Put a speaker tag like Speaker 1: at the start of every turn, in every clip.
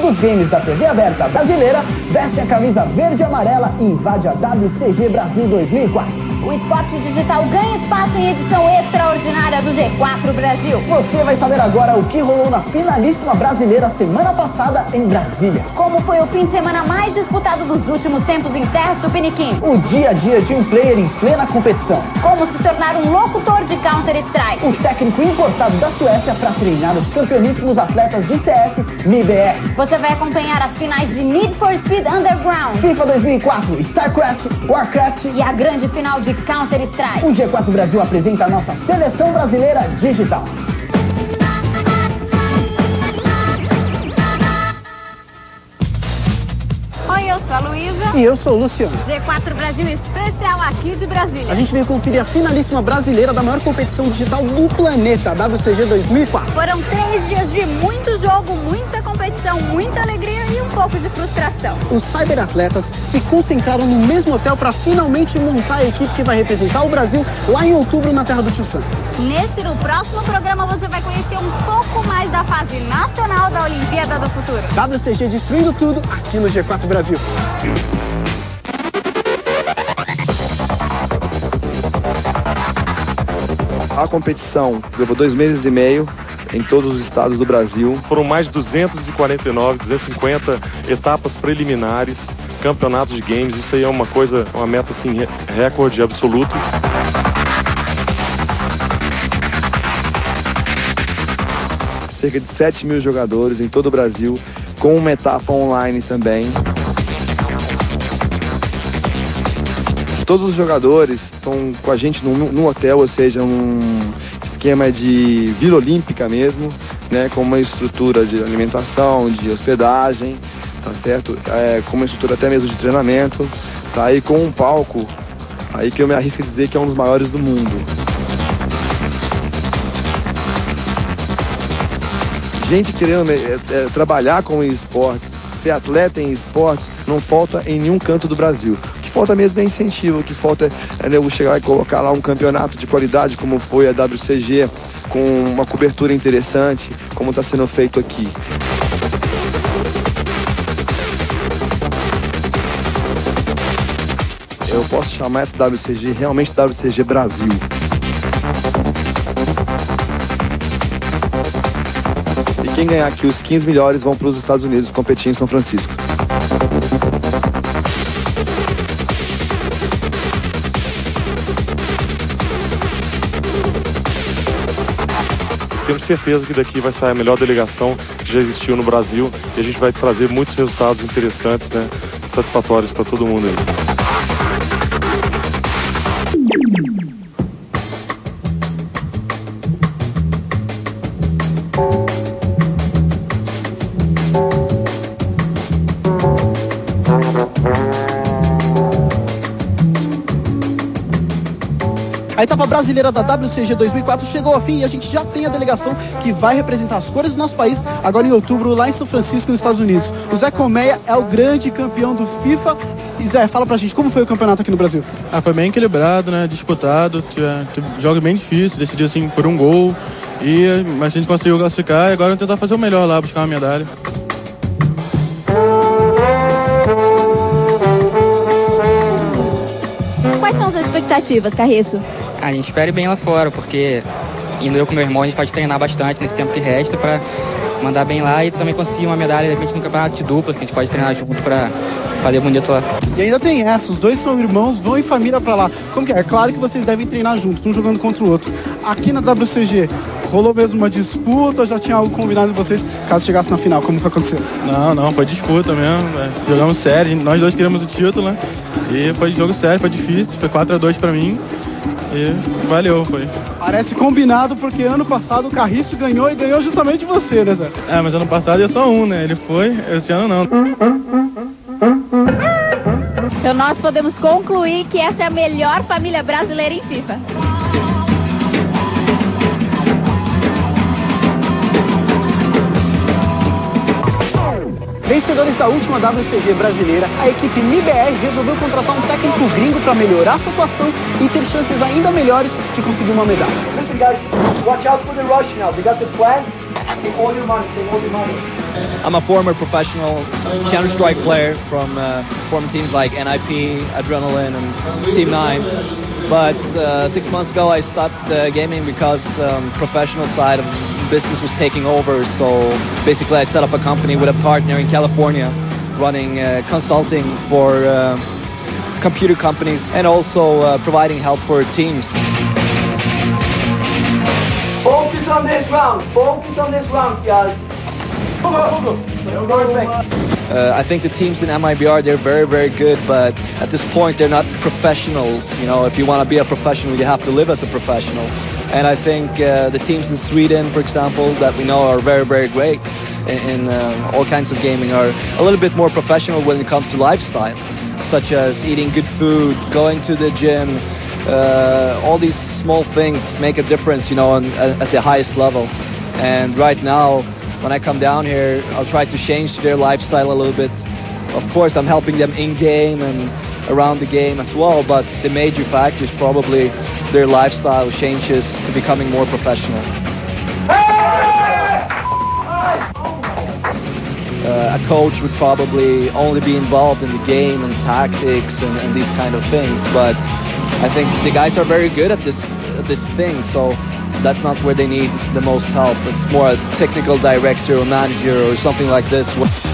Speaker 1: dos games da TV aberta brasileira, veste a camisa verde e amarela e invade a WCG Brasil 2004.
Speaker 2: O esporte digital ganha espaço em edição extraordinária do G4 Brasil.
Speaker 1: Você vai saber agora o que rolou na finalíssima brasileira semana passada em Brasília.
Speaker 2: Como foi o fim de semana mais disputado dos últimos tempos em terras tupiniquim.
Speaker 1: O dia a dia de um player em plena competição.
Speaker 2: Como se tornar um locutor de Counter-Strike.
Speaker 1: O técnico importado da Suécia para treinar os campeoníssimos atletas de CS MIBR.
Speaker 2: Você vai acompanhar as finais de Need for Speed Underground,
Speaker 1: FIFA 2004, StarCraft, Warcraft
Speaker 2: e a grande final de Counter-Strike.
Speaker 1: O G4 Brasil apresenta a nossa seleção brasileira digital.
Speaker 2: Oi, eu sou a Luísa.
Speaker 1: E eu sou o Luciano.
Speaker 2: G4 Brasil especial aqui de Brasília.
Speaker 1: A gente veio conferir a finalíssima brasileira da maior competição digital do planeta, a WCG 2004.
Speaker 2: Foram 3 dias de muito jogo, muita competição, muita alegria e um pouco de frustração.
Speaker 1: Os cyberatletas se concentraram no mesmo hotel para finalmente montar a equipe que vai representar o Brasil lá em outubro na terra do Tio Sam.
Speaker 2: No próximo programa você vai conhecer um pouco mais da fase nacional da Olimpíada do Futuro.
Speaker 1: WCG destruindo tudo aqui no G4 Brasil.
Speaker 3: A competição levou 2 meses e meio em todos os estados do Brasil.
Speaker 4: Foram mais de 250 etapas preliminares, campeonatos de games. Isso aí é uma meta assim, recorde absoluto.
Speaker 3: Cerca de 7 mil jogadores em todo o Brasil, com uma etapa online também. Todos os jogadores estão com a gente num hotel, ou seja, um esquema de Vila Olímpica mesmo, né, com uma estrutura de alimentação, de hospedagem, tá certo? Com uma estrutura até mesmo de treinamento, tá? E com um palco aí que eu me arrisco a dizer que é um dos maiores do mundo. Gente querendo trabalhar com esportes, ser atleta em esportes, não falta em nenhum canto do Brasil. O que falta mesmo é incentivo, o que falta é eu chegar e colocar lá um campeonato de qualidade, como foi a WCG, com uma cobertura interessante, como está sendo feito aqui. Eu posso chamar essa WCG realmente WCG Brasil. E quem ganhar aqui os 15 melhores vão para os Estados Unidos competir em São Francisco.
Speaker 4: Temos certeza que daqui vai sair a melhor delegação que já existiu no Brasil e a gente vai trazer muitos resultados interessantes, né, satisfatórios para todo mundo aí.
Speaker 1: A etapa brasileira da WCG 2004 chegou ao fim e a gente já tem a delegação que vai representar as cores do nosso país agora em outubro lá em São Francisco, nos Estados Unidos. O Zé Colmeia é o grande campeão do FIFA. E Zé, fala pra gente, como foi o campeonato aqui no Brasil?
Speaker 5: Foi bem equilibrado, né? Disputado, jogos bem difíceis, decidiu assim por um gol. Mas a gente conseguiu classificar e agora vamos tentar fazer o melhor lá, buscar uma medalha.
Speaker 2: Quais são as expectativas, Carriço?
Speaker 6: A gente espera ir bem lá fora, porque indo eu com meu irmão a gente pode treinar bastante nesse tempo que resta para mandar bem lá e também conseguir uma medalha de repente no campeonato de dupla, que a gente pode treinar junto para fazer bonito lá.
Speaker 1: E ainda tem essa, os dois são irmãos, vão em família pra lá. Como que é? É claro que vocês devem treinar juntos, um jogando contra o outro. Aqui na WCG, rolou mesmo uma disputa, já tinha algo combinado de vocês, caso chegasse na final, como foi acontecer?
Speaker 5: Não, foi disputa mesmo, jogamos sério, nós dois queríamos o título, né? E foi jogo sério, foi difícil, foi 4-2 pra mim. E valeu, foi.
Speaker 1: Parece combinado, porque ano passado o Carriço ganhou e ganhou justamente você, né, Zé?
Speaker 5: Mas ano passado eu só um, né? Ele foi, esse ano não.
Speaker 2: Então nós podemos concluir que essa é a melhor família brasileira em FIFA.
Speaker 1: Vencedores da última WCG brasileira, a equipe MIBR resolveu contratar um técnico gringo para melhorar a situação e ter chances ainda melhores de conseguir uma medalha.
Speaker 7: Listen guys, watch out for the rush now. They got the flag. Take all your money, I'm a former professional Counter-Strike player from teams like NIP, Adrenaline, and Team 9. But 6 months ago I stopped gaming because professional side of business was taking over. So basically I set up a company with a partner in California running consulting for computer companies and also providing help for teams.
Speaker 8: Focus on this round, guys.
Speaker 7: I think the teams in MIBR, they're very, very good, but at this point they're not professionals. You know, if you want to be a professional, you have to live as a professional. And I think the teams in Sweden, for example, that we know are very, very great in all kinds of gaming, are a little bit more professional when it comes to lifestyle, such as eating good food, going to the gym. All these small things make a difference, you know, at the highest level. And right now, when I come down here, I'll try to change their lifestyle a little bit. Of course, I'm helping them in-game and around the game as well, but the major factor is probably their lifestyle changes to becoming more professional. A coach would probably only be involved in the game and tactics and these kind of things, but I think the guys are very good at this thing, so that's not where they need the most help. It's more a technical director or manager or something like this.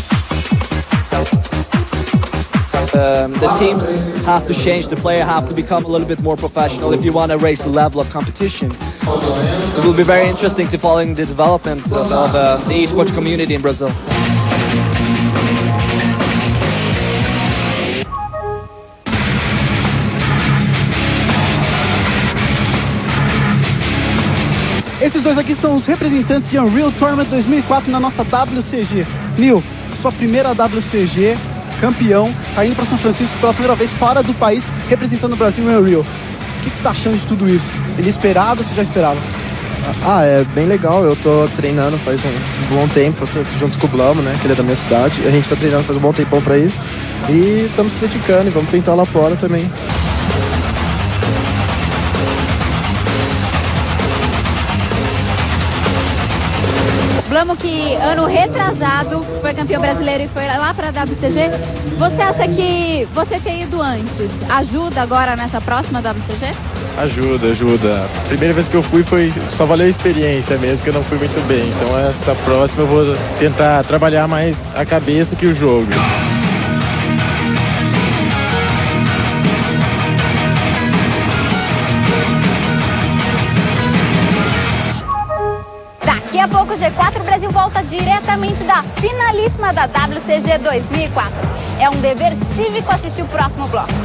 Speaker 7: The teams have to change, the player have to become a little bit more professional if you want to raise the level of competition. It will be very interesting to follow the development of the esports community in Brazil.
Speaker 1: Esses dois aqui são os representantes de Unreal Tournament 2004 na nossa WCG. Nil, sua primeira WCG, campeão, tá indo para São Francisco pela primeira vez fora do país, representando o Brasil em Unreal. O que você tá achando de tudo isso? Inesperado ou você já esperava?
Speaker 3: É bem legal, eu tô treinando faz um bom tempo, junto com o Blamo, né, que ele é da minha cidade. A gente tá treinando faz um bom tempão pra isso e estamos se dedicando e vamos tentar lá fora também.
Speaker 2: Blamo, que ano retrasado foi campeão brasileiro e foi lá para a WCG. Você acha que você ter ido antes ajuda agora nessa próxima WCG?
Speaker 5: Ajuda. A primeira vez que eu fui só valeu a experiência mesmo, que eu não fui muito bem. Então essa próxima eu vou tentar trabalhar mais a cabeça que o jogo.
Speaker 2: Daqui a pouco o G4 Brasil volta diretamente da finalíssima da WCG 2004. É um dever cívico assistir o próximo bloco.